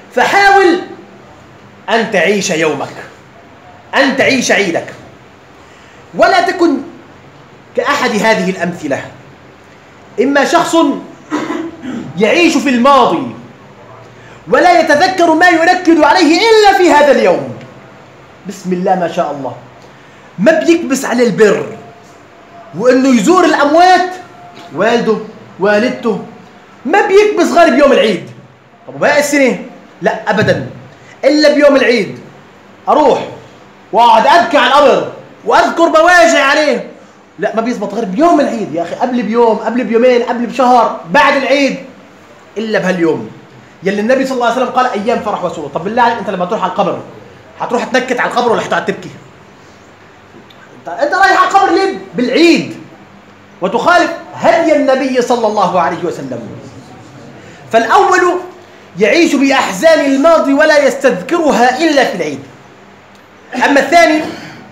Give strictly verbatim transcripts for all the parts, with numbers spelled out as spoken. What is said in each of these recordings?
فحاول أن تعيش يومك، أن تعيش عيدك، ولا تكن كأحد هذه الأمثلة. إما شخص يعيش في الماضي ولا يتذكر ما يركز عليه إلا في هذا اليوم. بسم الله ما شاء الله، ما بيكبس على البر وإنه يزور الأموات، والده والدته، ما بيكبس غير بيوم العيد. طب وباقي السنة؟ لا أبدا، إلا بيوم العيد أروح وأقعد أبكي على القبر وأذكر بواجع عليه. لا، ما بيزبط غير بيوم العيد يا أخي، قبل بيوم، قبل بيومين، قبل بشهر، بعد العيد، إلا بهاليوم يلي النبي صلى الله عليه وسلم قال أيام فرح وسرور. طب بالله عليك، أنت لما تروح على القبر هتروح تنكت على القبر ولا هتقعد تبكي؟ أنت رايح على القبر ليه؟ بالعيد، وتخالف هدي النبي صلى الله عليه وسلم. فالأول يعيش بأحزان الماضي ولا يستذكرها إلا في العيد. أما الثاني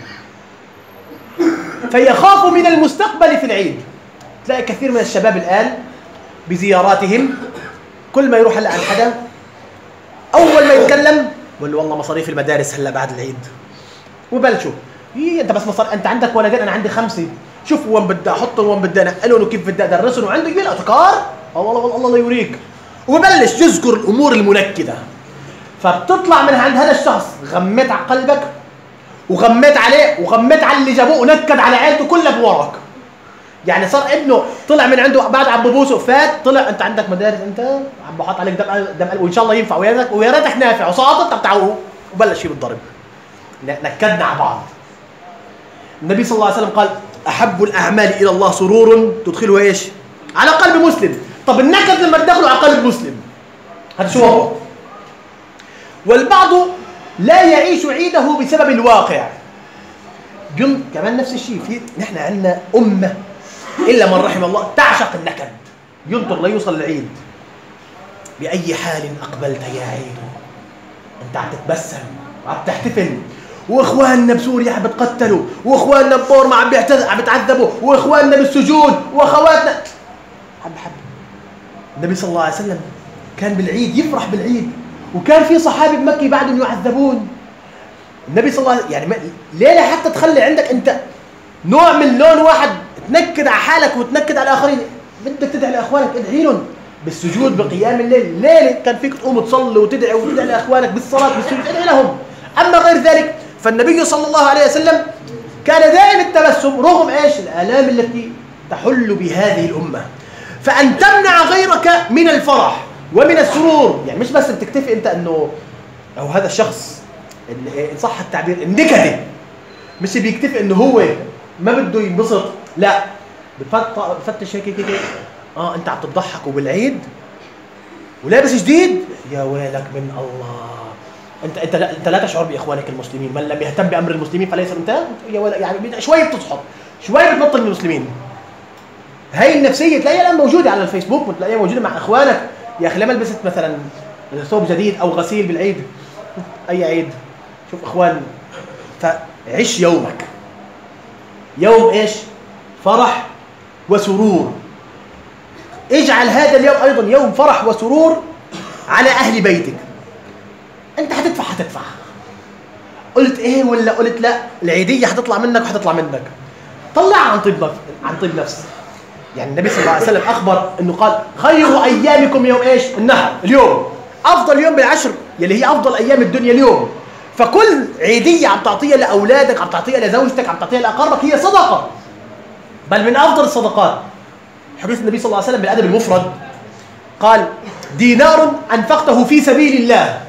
فيخاف من المستقبل في العيد. تلاقي كثير من الشباب الآن بزياراتهم كل ما يروح هلا عن حدا أول ما يتكلم بقول له والله مصاريف المدارس هلا بعد العيد، وبلشوا إيه أنت بس مصاري، أنت عندك ولدين أنا عندي خمسة، شوف وين بدي أحطهم وين بدي أنقلهم وكيف بدي أدرسهم، وعنده يجي الأفكار الله الله الله الله يوريك، وبلش يذكر الأمور المنكدة. فبتطلع من عند هذا الشخص غميت على قلبك وغميت عليه وغميت على اللي جابوه ونكد على عيلته كلها بورك. يعني صار ابنه طلع من عنده بعد عم ببوسه فات طلع انت عندك مدارس، انت عم بحط عليك دم دم وان شاء الله ينفع ويا ريتك ويا ريتك نافع وسقطت. طب تعالوا وبلش فيه بالضرب، نكدنا على بعض. النبي صلى الله عليه وسلم قال احب الاعمال الى الله سرور تدخله ايش؟ على قلب مسلم. طب النكد لما تدخله على قلب مسلم هذا شو هو؟ والبعض لا يعيش عيده بسبب الواقع. كمان نفس الشيء، في نحن عندنا امه الا من رحم الله تعشق النكد، ينطر ليوصل العيد. باي حال اقبلت يا عيد، انت عم تتبسم وعم تحتفل، واخواننا بسوريا عم بتقتلوا، واخواننا ببورما عم عم بتعذبوا، واخواننا بالسجون، واخواتنا حب حب. النبي صلى الله عليه وسلم كان بالعيد يفرح بالعيد، وكان في صحابي بمكة بعدهم يعذبون. النبي صلى الله عليه وسلم يعني ليه حتى تخلي عندك انت نوع من لون واحد تنكد على حالك وتنكد على الاخرين؟ بدك تدعي لاخوانك، ادعي لهم بالسجود بقيام الليل، ليله كان فيك تقوم تصلي وتدعي وتدعي لاخوانك بالصلاه بالسجود، ادعي لهم. اما غير ذلك فالنبي صلى الله عليه وسلم كان دائم التبسم رغم ايش؟ الالام التي تحل بهذه الامه. فان تمنع غيرك من الفرح ومن السرور، يعني مش بس بتكتفي انت انه او هذا الشخص ان صح التعبير النكدي، مش بيكتفي انه هو ما بده ينبسط، لا بفتش هيك هيك هيك اه انت عم تضحك وبالعيد ولابس جديد، يا ويلك من الله. انت انت لا, انت لا تشعر باخوانك المسلمين، من لم يهتم بامر المسلمين فليس انت، يا ويلك. يعني شوي بتصحب شوي بتبطل من المسلمين. هاي النفسيه تلاقيها الان موجوده على الفيسبوك وتلاقيها موجوده مع اخوانك. يا اخي لما لبست مثلا ثوب جديد او غسيل بالعيد، اي عيد شوف اخوان، فعش يومك يوم ايش؟ فرح وسرور. اجعل هذا اليوم ايضا يوم فرح وسرور على اهل بيتك. انت هتدفع هتدفع قلت ايه ولا قلت لا، العيديه هتطلع منك وهتطلع منك، طلعها عن طيب نفس عن طيب نفس. يعني النبي صلى الله عليه وسلم اخبر انه قال خير ايامكم يوم ايش؟ النحر، اليوم افضل يوم بالعشر يلي هي افضل ايام الدنيا اليوم. فكل عيديه عم تعطيها لاولادك، عم تعطيها لزوجتك، عم تعطيها لاقاربك، هي صدقه، بل من افضل الصدقات. حديث النبي صلى الله عليه وسلم بالادب المفرد قال دينار انفقته في سبيل الله،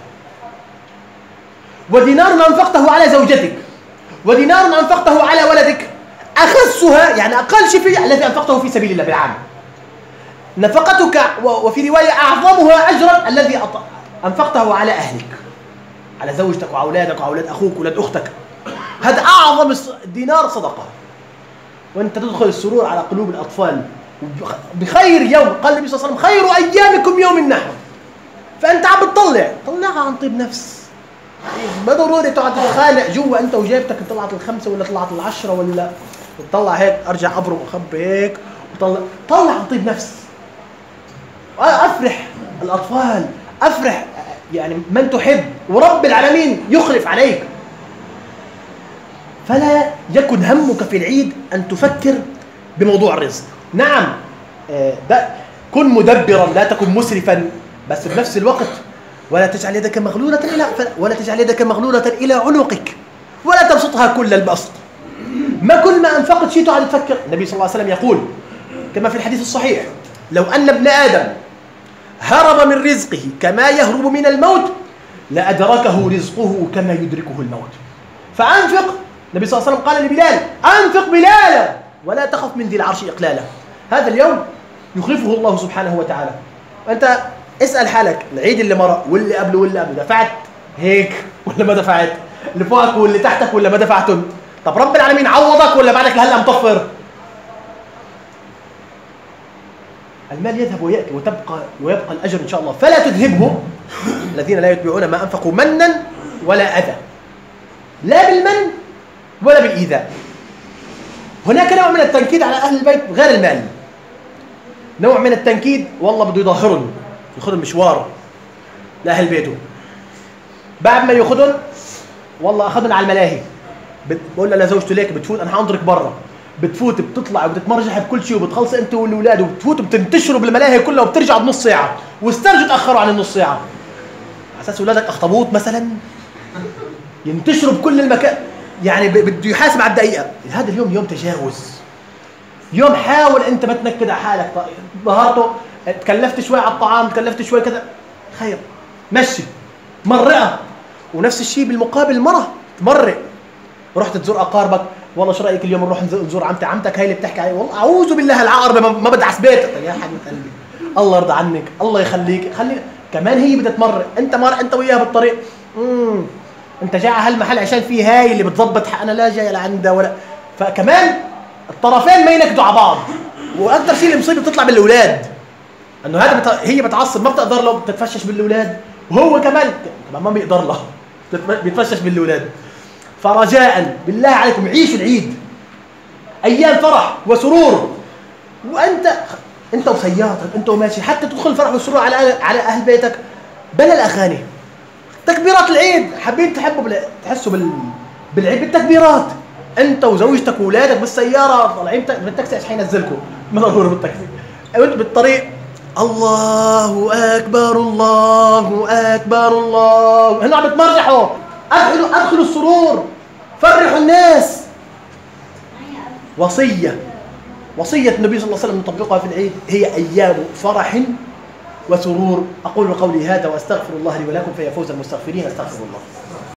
ودينار انفقته على زوجتك، ودينار انفقته على ولدك، اخسها يعني اقل شيء فيه الذي انفقته في سبيل الله بالعام. نفقتك وفي روايه اعظمها اجرا الذي انفقته على اهلك، على زوجتك واولادك واولاد اخوك واولاد اختك. هذا اعظم الدينار صدقه. وانت تدخل السرور على قلوب الاطفال بخير يوم. قال النبي صلى الله عليه وسلم خير ايامكم يوم النحر. فانت عم بتطلع طلعها عن طيب نفس، ما ضروري تقعد تتخانق جوا انت وجيبتك طلعت الخمسه ولا طلعت العشره، ولا تطلع هيك ارجع ابرم واخبي هيك وطلع. طلع عن طيب نفس. افرح الاطفال، افرح يعني من تحب ورب العالمين يخلف عليك. فلا يكن همك في العيد أن تفكر بموضوع الرزق. نعم ده كن مدبرا، لا تكن مسرفا، بس بنفس الوقت ولا تجعل يدك مغلولة إلى ولا تجعل يدك مغلولة إلى عنقك ولا تبسطها كل البسط. ما كل ما أنفقت شيء تقعد تفكر. النبي صلى الله عليه وسلم يقول كما في الحديث الصحيح: لو أن ابن آدم هرب من رزقه كما يهرب من الموت لأدركه رزقه كما يدركه الموت. فأنفق. النبي صلى الله عليه وسلم قال لبلال: أنفق بلالا ولا تخف من ذي العرش إقلالا. هذا اليوم يخلفه الله سبحانه وتعالى. أنت اسأل حالك العيد اللي مر واللي قبله واللي قبله دفعت هيك ولا ما دفعت؟ اللي فوقك واللي تحتك ولا ما دفعتهم؟ طب رب العالمين عوضك ولا بعدك لهلا مطفر؟ المال يذهب ويأتي وتبقى ويبقى الأجر إن شاء الله، فلا تذهبه الذين لا يتبعون ما أنفقوا منا ولا أذى، لا بالمن ولا بالإيذاء. هناك نوع من التنكيد على أهل البيت غير المال، نوع من التنكيد والله بده يظهرهم، ياخذهم مشوار لأهل بيته، بعد ما ياخذهم والله أخذهم على الملاهي، بقول لها لزوجته ليك بتفوت أنا هانطرك برا، بتفوت بتطلع وبتتمرجح بكل شيء وبتخلص انت والاولاد وبتفوت وبتنتشروا بالملاهي كلها وبترجع بنص ساعه واسترجوا تاخروا عن النص ساعه على اساس اولادك اخطبوط مثلا ينتشروا بكل المكان، يعني بده يحاسب على الدقيقه. هذا اليوم يوم تجاوز، يوم حاول انت ما تنكد على حالك، ظهرته تكلفت شوي على الطعام تكلفت شوي كذا خير مشي مرقه. ونفس الشيء بالمقابل المراه تمرق، رحت تزور اقاربك والله شو رايك اليوم نروح نزور عمتي، عمتك هي اللي بتحكي علي والله اعوذ بالله العقربه ما بدعس بيتك يا حبيب قلبي الله يرضى عنك الله يخليك خلي كمان هي بدها تمرق، انت مر انت وياها بالطريق امم انت جاي على هالمحل عشان في هاي اللي بتظبط، انا لا جاي لعندها ولا، فكمان الطرفين ما ينكدوا على بعض. واكثر شيء المصيبه بتطلع بالاولاد، انه هذا بت... هي بتعصب ما بتقدر له بتتفشش بالاولاد، وهو كمان ما بيقدر له بيتفشش بالاولاد. فرجاء بالله عليكم عيشوا العيد ايام فرح وسرور، وانت انت وسيارتك انت وماشي حتى تدخل الفرح والسرور على على اهل بيتك بلا الاغاني. تكبيرات العيد حابين تحبوا بال... تحسوا بال... بالعيد بالتكبيرات، انت وزوجتك واولادك بالسياره طالعين بالتاكسي ايش حينزلكم ما ضروري بالتاكسي وانت بالطريق الله اكبر الله اكبر الله هنا عم بتمرجحوا، ادخلوا ادخلوا السرور فرحوا الناس. وصيه وصيه النبي صلى الله عليه وسلم نطبقها في العيد هي ايام فرح وسرور. اقول قولي هذا واستغفر الله لي ولكم فيا فوز المستغفرين. استغفر الله.